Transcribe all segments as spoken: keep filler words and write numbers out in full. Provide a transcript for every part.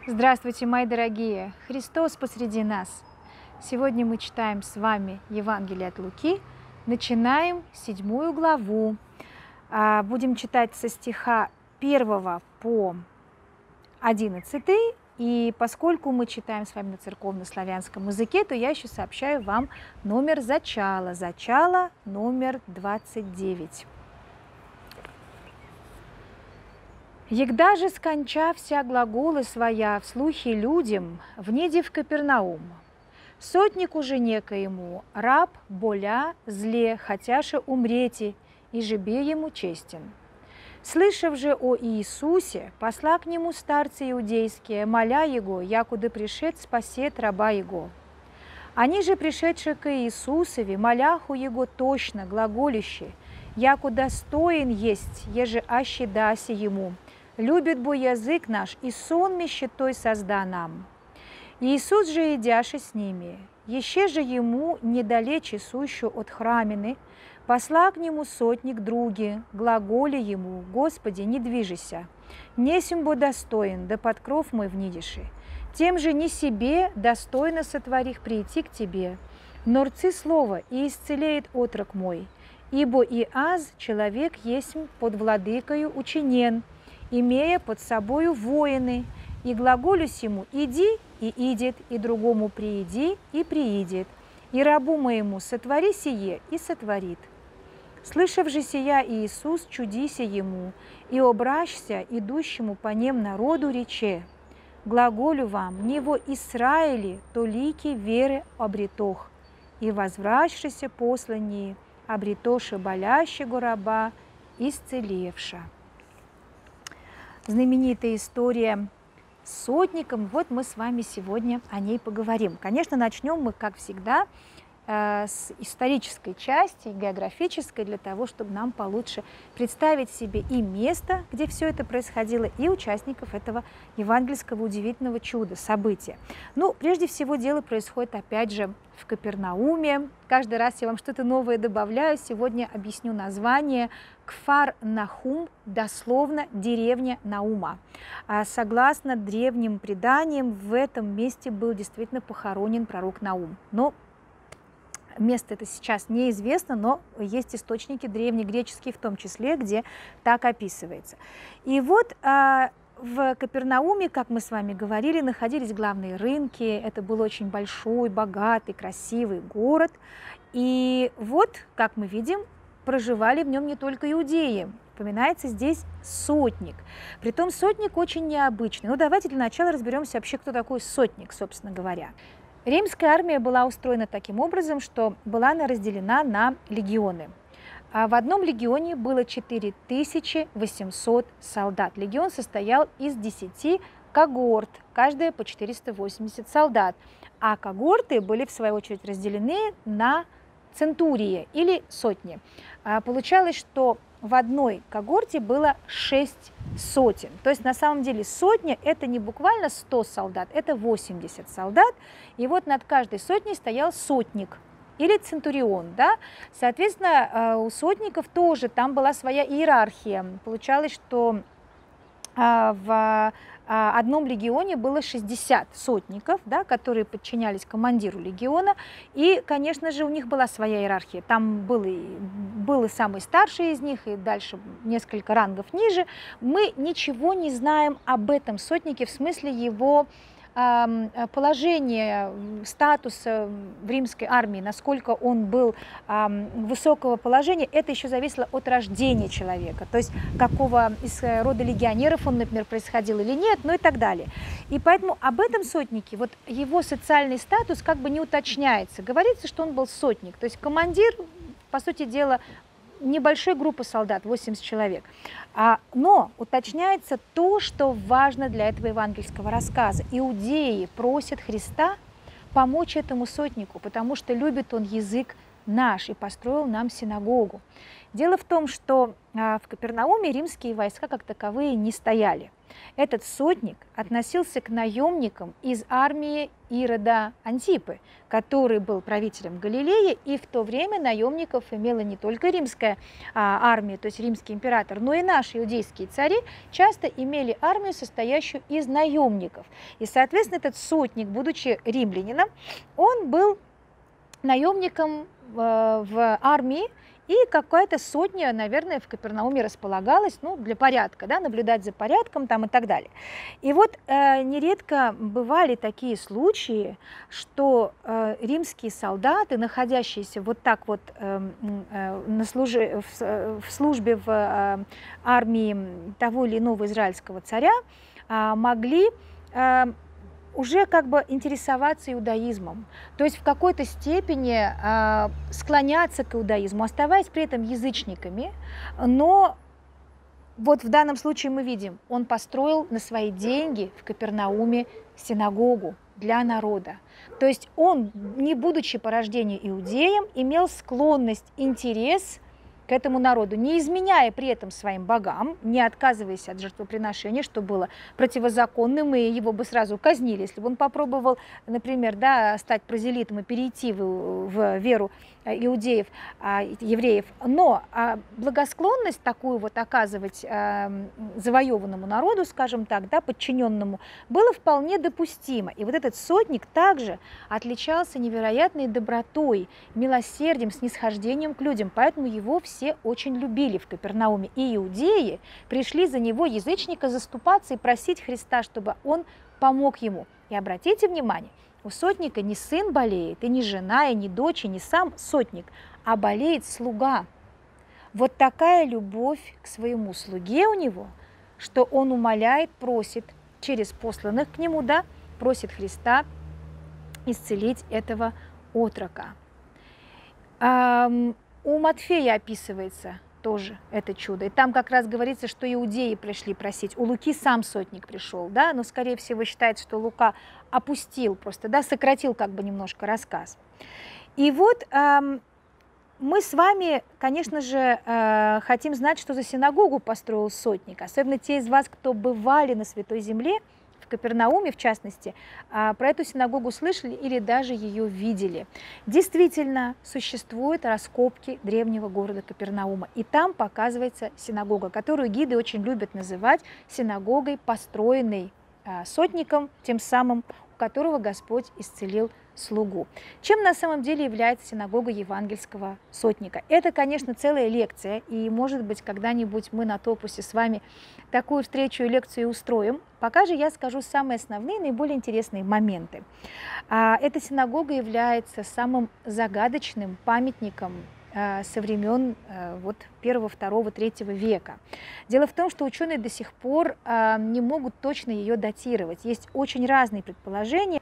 Здравствуйте, мои дорогие! Христос посреди нас! Сегодня мы читаем с вами Евангелие от Луки, начинаем седьмую главу. Будем читать со стиха первого по одиннадцатый, и поскольку мы читаем с вами на церковно-славянском языке, то я еще сообщаю вам номер зачала. Зачало номер двадцать девять. «Егда же сконча вся глаголы своя в слухе людям, внеди в Капернаум. Сотник уже некоему, раб боля зле, хотяше умрети, и жебе ему честен. Слышав же о Иисусе, посла к нему старцы иудейские, моля его, якуда пришед спасет раба его. Они же, пришедшие к Иисусове, моляху его точно, глаголище, яку достоин есть, еже аще даси ему. Любит бо язык наш, и сонме щитой созда нам. Иисус же, идяши с ними, еще же ему недалече сущу от храмины, посла к нему сотник други, глаголи ему, Господи, не движися, несем бо достоин, да под кров мой внидиши. Тем же не себе достойно сотворих прийти к тебе, но рцы слово, и исцелеет отрок мой, ибо и аз человек есть под владыкою учинен, имея под собою воины, и глаголюсь ему «иди» и идет, и другому «прииди» и приидет, и рабу моему «сотвори сие» и сотворит. Слышав же сия Иисус, чудися ему, и обращся идущему по нем народу рече, глаголю вам, не во Израиле, то лики веры обретох, и возвращися посланние, обретоши болящего раба, исцелевша». Знаменитая история с сотником, вот мы с вами сегодня о ней поговорим. Конечно, начнем мы, как всегда, с исторической части, географической, для того, чтобы нам получше представить себе и место, где все это происходило, и участников этого евангельского удивительного чуда, события. Ну, прежде всего, дело происходит, опять же, в Капернауме. Каждый раз я вам что-то новое добавляю. Сегодня объясню название. Кфар-Нахум, дословно деревня Наума. Согласно древним преданиям, в этом месте был действительно похоронен пророк Наум. Но место это сейчас неизвестно, но есть источники древнегреческие в том числе, где так описывается. И вот а, в Капернауме, как мы с вами говорили, находились главные рынки. Это был очень большой, богатый, красивый город. И вот, как мы видим, проживали в нем не только иудеи. Упоминается здесь сотник. Притом сотник очень необычный. Ну, давайте для начала разберемся вообще, кто такой сотник, собственно говоря. Римская армия была устроена таким образом, что была она разделена на легионы. А в одном легионе было четыре тысячи восемьсот солдат. Легион состоял из десяти когорт, каждая по четыреста восемьдесят солдат. А когорты были, в свою очередь, разделены на центурии или сотни. Получалось, что в одной когорте было шесть сотен. То есть на самом деле сотня – это не буквально сто солдат, это восемьдесят солдат. И вот над каждой сотней стоял сотник или центурион. Да? Соответственно, у сотников тоже там была своя иерархия. Получалось, что в одном легионе было шестьдесят сотников, да, которые подчинялись командиру легиона, и, конечно же, у них была своя иерархия. Там был и, был и самый старший из них, и дальше несколько рангов ниже. Мы ничего не знаем об этом сотнике в смысле его положения, статуса в римской армии, насколько он был высокого положения, это еще зависело от рождения человека, то есть какого из рода легионеров он, например, происходил или нет, ну и так далее. И поэтому об этом сотнике, вот его социальный статус как бы не уточняется. Говорится, что он был сотник, то есть командир, по сути дела, небольшой группы солдат, восемьдесят человек. А, но уточняется то, что важно для этого евангельского рассказа. Иудеи просят Христа помочь этому сотнику, потому что любит он язык наш и построил нам синагогу. Дело в том, что а, в Капернауме римские войска как таковые не стояли. Этот сотник относился к наемникам из армии Ирода Антипы, который был правителем Галилеи, и в то время наемников имела не только римская а, армия, то есть римский император, но и наши иудейские цари часто имели армию, состоящую из наемников. И, соответственно, этот сотник, будучи римлянином, он был наемником в, в армии, и какая-то сотня, наверное, в Капернауме располагалась, ну, для порядка, да, наблюдать за порядком там и так далее. И вот э, нередко бывали такие случаи, что э, римские солдаты, находящиеся вот так вот э, э, на служи, в, в службе в э, армии того или иного израильского царя, э, могли э, уже как бы интересоваться иудаизмом, то есть в какой-то степени э, склоняться к иудаизму, оставаясь при этом язычниками, но вот в данном случае мы видим, он построил на свои деньги в Капернауме синагогу для народа. То есть он, не будучи по рождению иудеем, имел склонность, интерес к этому народу, не изменяя при этом своим богам, не отказываясь от жертвоприношения, что было противозаконным, и его бы сразу казнили, если бы он попробовал, например, да, стать прозелитом и перейти в, в веру иудеев, евреев. Но благосклонность такую вот оказывать завоеванному народу, скажем так, да, подчиненному, было вполне допустимо. И вот этот сотник также отличался невероятной добротой, милосердием, снисхождением к людям, поэтому его все очень любили в Капернауме. И иудеи пришли за него, язычника, заступаться и просить Христа, чтобы он помог ему. И обратите внимание, у сотника не сын болеет, и не жена, и не дочь, и не сам сотник, а болеет слуга. Вот такая любовь к своему слуге у него, что он умоляет, просит через посланных к нему, да, просит Христа исцелить этого отрока. У Матфея описывается тоже это чудо. И там как раз говорится, что иудеи пришли просить. У Луки сам сотник пришел, да, но, скорее всего, считается, что Лука опустил просто, да, сократил как бы немножко рассказ. И вот эм, мы с вами, конечно же, э, хотим знать, что за синагогу построил сотник. Особенно те из вас, кто бывали на Святой Земле, в Капернауме, в частности, про эту синагогу слышали или даже ее видели. Действительно, существуют раскопки древнего города Капернаума, и там показывается синагога, которую гиды очень любят называть синагогой, построенной сотником, тем самым, у которого Господь исцелил слугу. Чем на самом деле является синагога евангельского сотника? Это, конечно, целая лекция, и, может быть, когда-нибудь мы на Топусе с вами такую встречу и лекцию устроим. Пока же я скажу самые основные, наиболее интересные моменты. Эта синагога является самым загадочным памятником со времен вот, первого, второго, третьего века. Дело в том, что ученые до сих пор не могут точно ее датировать. Есть очень разные предположения.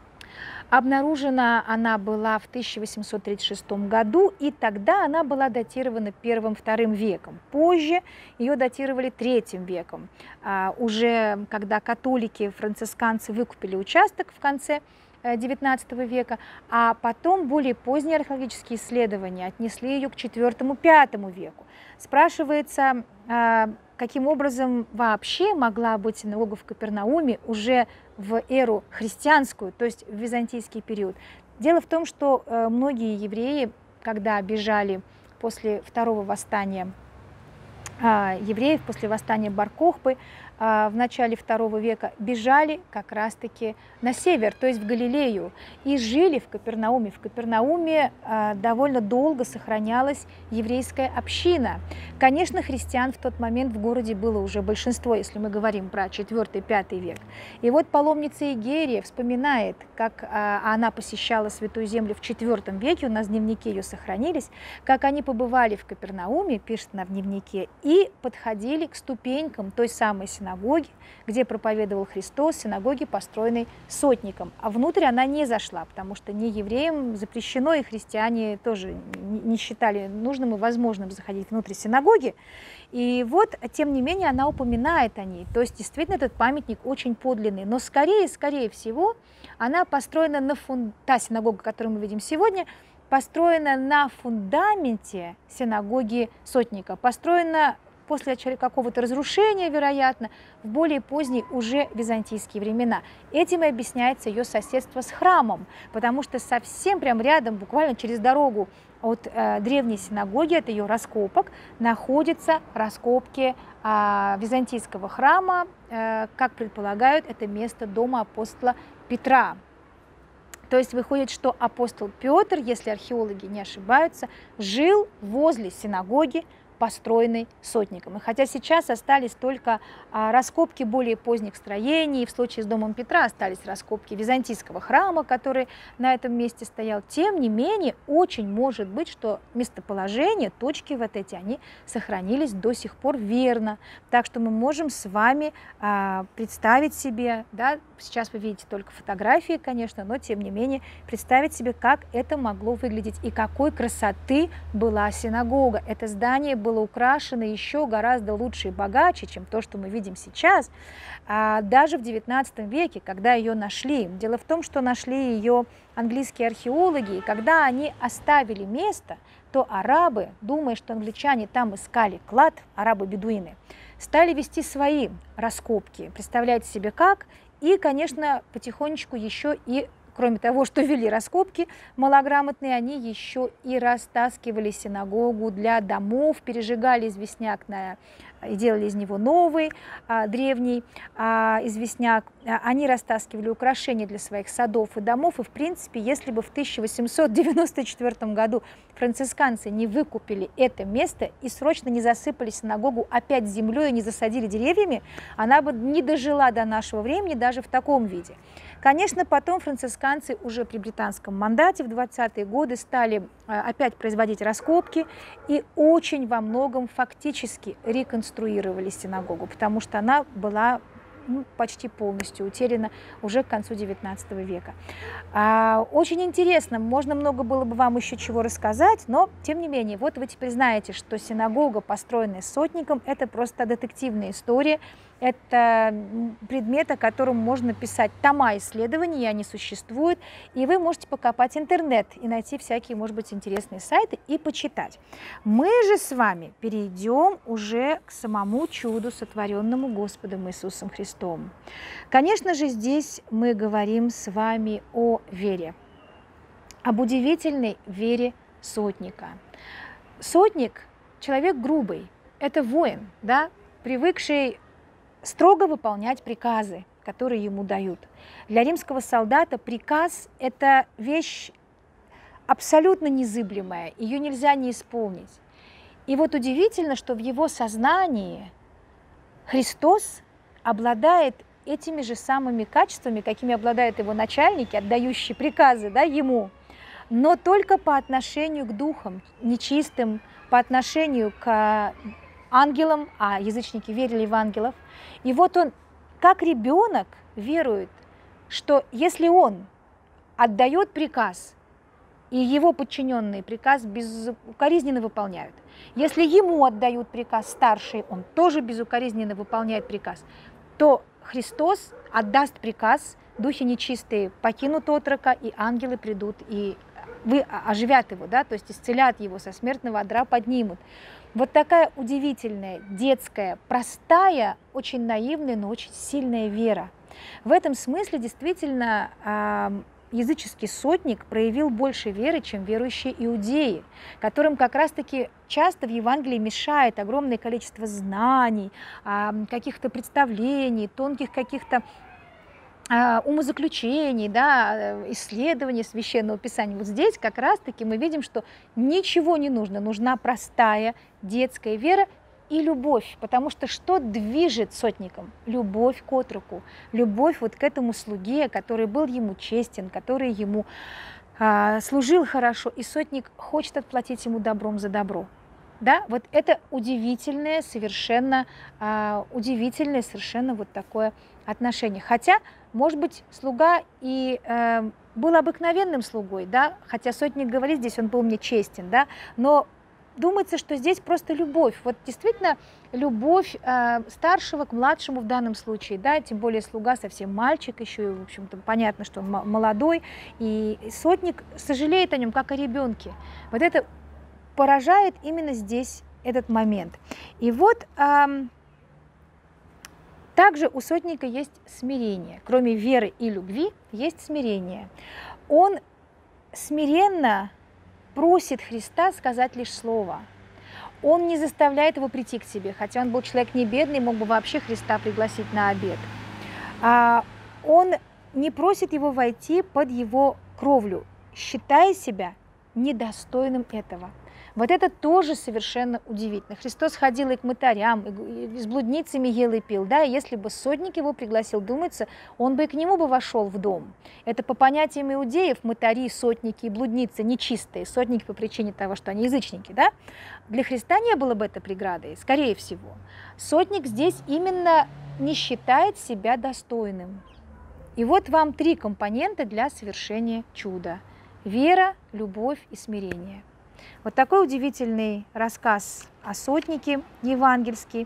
Обнаружена она была в тысяча восемьсот тридцать шестом году, и тогда она была датирована первым-вторым веком. Позже ее датировали третьим веком, а, уже когда католики, францисканцы выкупили участок в конце девятнадцатого века, а потом более поздние археологические исследования отнесли ее к четвёртому-пятому веку. Спрашивается, а, каким образом вообще могла быть синагога в Капернауме уже в эру христианскую, то есть в византийский период. Дело в том, что э, многие евреи, когда бежали после второго восстания э, евреев, после восстания Бар-Кохбы э, в начале второго века, бежали как раз-таки на север, то есть в Галилею, и жили в Капернауме. В Капернауме э, довольно долго сохранялась еврейская община. Конечно, христиан в тот момент в городе было уже большинство, если мы говорим про четвёртый-пятый век. И вот паломница Игерия вспоминает, как а, она посещала Святую Землю в четвёртом веке, у нас дневники ее сохранились, как они побывали в Капернауме, пишет она в дневнике, и подходили к ступенькам той самой синагоги, где проповедовал Христос, синагоги, построенной сотником. А внутрь она не зашла, потому что не евреям запрещено, и христиане тоже не считали нужным и возможным заходить внутрь синагоги. И вот, тем не менее, она упоминает о ней. То есть, действительно, этот памятник очень подлинный. Но скорее, скорее всего, она построена на фунд... та синагога, которую мы видим сегодня, построена на фундаменте синагоги сотника, построена после какого-то разрушения, вероятно, в более поздние уже византийские времена. Этим и объясняется ее соседство с храмом, потому что совсем прям рядом, буквально через дорогу от э, древней синагоги, от ее раскопок, находятся раскопки э, византийского храма, э, как предполагают, это место дома апостола Петра. То есть выходит, что апостол Петр, если археологи не ошибаются, жил возле синагоги, построенной сотником. И хотя сейчас остались только а, раскопки более поздних строений, в случае с домом Петра остались раскопки византийского храма, который на этом месте стоял, тем не менее, очень может быть, что местоположение, точки вот эти, они сохранились до сих пор верно. Так что мы можем с вами а, представить себе, да, сейчас вы видите только фотографии, конечно, но тем не менее представить себе, как это могло выглядеть и какой красоты была синагога. Это здание было украшено еще гораздо лучше и богаче, чем то, что мы видим сейчас, а даже в девятнадцатом веке, когда ее нашли. Дело в том, что нашли ее английские археологи, и когда они оставили место, то арабы, думая, что англичане там искали клад, арабы-бедуины, стали вести свои раскопки. Представляете себе как? И, конечно, потихонечку еще и, кроме того, что вели раскопки малограмотные, они еще и растаскивали синагогу для домов, пережигали известняк на, и делали из него новый, а, древний а, известняк. Они растаскивали украшения для своих садов и домов. И, в принципе, если бы в тысяча восемьсот девяносто четвёртом году францисканцы не выкупили это место и срочно не засыпали синагогу опять землей и не засадили деревьями, она бы не дожила до нашего времени даже в таком виде. Конечно, потом францисканцы уже при британском мандате в двадцатые годы стали опять производить раскопки и очень во многом фактически реконструировали синагогу, потому что она была ну, почти полностью утеряна уже к концу девятнадцатого века. А, очень интересно, можно много было бы вам еще чего рассказать, но тем не менее, вот вы теперь знаете, что синагога, построенная сотником, это просто детективная история. Это предмет, о котором можно писать тома исследований, и они существуют. И вы можете покопать интернет и найти всякие, может быть, интересные сайты и почитать. Мы же с вами перейдем уже к самому чуду, сотворенному Господом Иисусом Христом. Конечно же, здесь мы говорим с вами о вере, об удивительной вере сотника. Сотник – человек грубый, это воин, да, привыкший строго выполнять приказы, которые ему дают. Для римского солдата приказ – это вещь абсолютно незыблемая, ее нельзя не исполнить. И вот удивительно, что в его сознании Христос обладает этими же самыми качествами, какими обладают его начальники, отдающие приказы, да, ему, но только по отношению к духам нечистым, по отношению к ангелам, а язычники верили в ангелов. И вот он, как ребенок, верует, что если он отдает приказ, и его подчиненные приказ безукоризненно выполняют, если ему отдают приказ старший, он тоже безукоризненно выполняет приказ, то Христос отдаст приказ, духи нечистые покинут отрока, и ангелы придут и вы оживят его, да, то есть исцелят его, со смертного одра поднимут. Вот такая удивительная, детская, простая, очень наивная, но очень сильная вера. В этом смысле действительно языческий сотник проявил больше веры, чем верующие иудеи, которым как раз-таки часто в Евангелии мешает огромное количество знаний, каких-то представлений, тонких каких-то умозаключений, да, исследований Священного Писания. Вот здесь как раз-таки мы видим, что ничего не нужно, нужна простая детская вера и любовь, потому что что движет сотником? Любовь к отроку, любовь вот к этому слуге, который был ему честен, который ему а, служил хорошо, и сотник хочет отплатить ему добром за добро. Да, вот это удивительное, совершенно а, удивительное, совершенно вот такое отношение. Хотя, может быть, слуга и э, был обыкновенным слугой, да, хотя сотник говорит, здесь он был мне честен, да, но думается, что здесь просто любовь. Вот действительно любовь э, старшего к младшему в данном случае, да, тем более слуга совсем мальчик еще, и, в общем-то, понятно, что он молодой, и сотник сожалеет о нем, как о ребенке. Вот это поражает именно здесь этот момент. И вот эм, также у сотника есть смирение. Кроме веры и любви есть смирение. Он смиренно просит Христа сказать лишь слово. Он не заставляет его прийти к себе, хотя он был человек не бедный, мог бы вообще Христа пригласить на обед. А он не просит его войти под его кровлю, считая себя недостойным этого. Вот это тоже совершенно удивительно. Христос ходил и к мытарям, и с блудницами ел и пил. Да? И если бы сотник его пригласил, думается, он бы и к нему бы вошел в дом. Это по понятиям иудеев мытари, сотники и блудницы нечистые. Сотники по причине того, что они язычники. Да? Для Христа не было бы это преградой, скорее всего. Сотник здесь именно не считает себя достойным. И вот вам три компонента для совершения чуда. Вера, любовь и смирение. Вот такой удивительный рассказ о сотнике евангельский.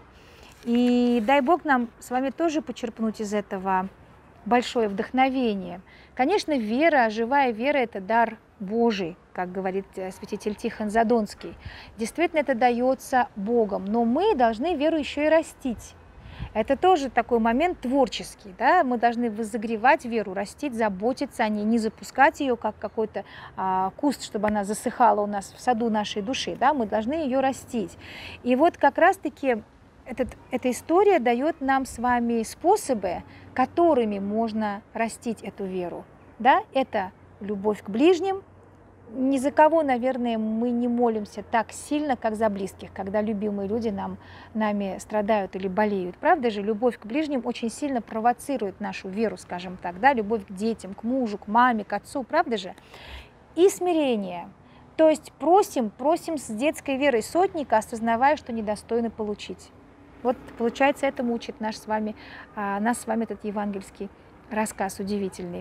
И дай Бог нам с вами тоже почерпнуть из этого большое вдохновение. Конечно, вера, живая вера – это дар Божий, как говорит святитель Тихон Задонский. Действительно, это дается Богом, но мы должны веру еще и растить. Это тоже такой момент творческий, да? Мы должны возогревать веру, растить, заботиться о ней, не запускать ее как какой-то а, куст, чтобы она засыхала у нас в саду нашей души, да? Мы должны ее растить. И вот как раз-таки этот, эта история дает нам с вами способы, которыми можно растить эту веру, да? Это любовь к ближним. Ни за кого, наверное, мы не молимся так сильно, как за близких, когда любимые люди нам, нами страдают или болеют. Правда же, любовь к ближним очень сильно провоцирует нашу веру, скажем так, да? Любовь к детям, к мужу, к маме, к отцу, правда же? И смирение. То есть просим, просим с детской верой сотника, осознавая, что недостойны получить. Вот, получается, этому учит наш с вами, нас с вами этот евангельский рассказ удивительный.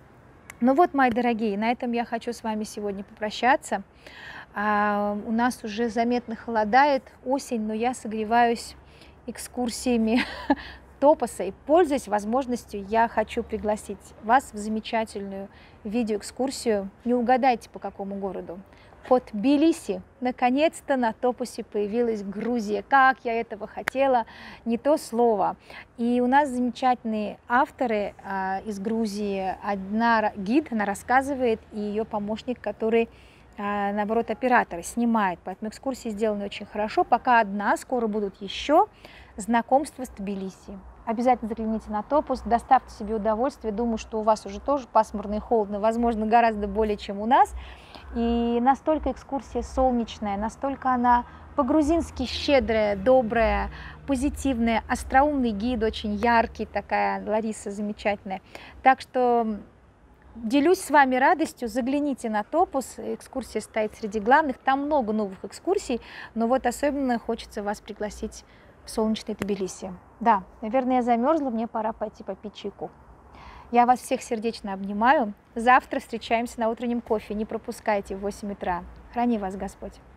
Ну вот, мои дорогие, на этом я хочу с вами сегодня попрощаться. А, у нас уже заметно холодает, осень, но я согреваюсь экскурсиями Топоса. И, пользуясь возможностью, я хочу пригласить вас в замечательную видеоэкскурсию. Не угадайте, по какому городу. Под Тбилиси. Наконец-то на Топосе появилась Грузия. Как я этого хотела, не то слово. И у нас замечательные авторы а, из Грузии. Одна гид, она рассказывает, и ее помощник, который, а, наоборот, оператор, снимает. Поэтому экскурсии сделаны очень хорошо. Пока одна, скоро будут еще. Знакомство с Тбилиси. Обязательно загляните на Топос, доставьте себе удовольствие. Думаю, что у вас уже тоже пасмурно и холодно, возможно, гораздо более, чем у нас. И настолько экскурсия солнечная, настолько она по-грузински щедрая, добрая, позитивная, остроумный гид, очень яркий, такая Лариса замечательная. Так что делюсь с вами радостью, загляните на Топос, экскурсия стоит среди главных, там много новых экскурсий, но вот особенно хочется вас пригласить в солнечный Тбилиси. Да, наверное, я замерзла, мне пора пойти попить чайку. Я вас всех сердечно обнимаю. Завтра встречаемся на утреннем кофе. Не пропускайте в восемь утра. Храни вас Господь.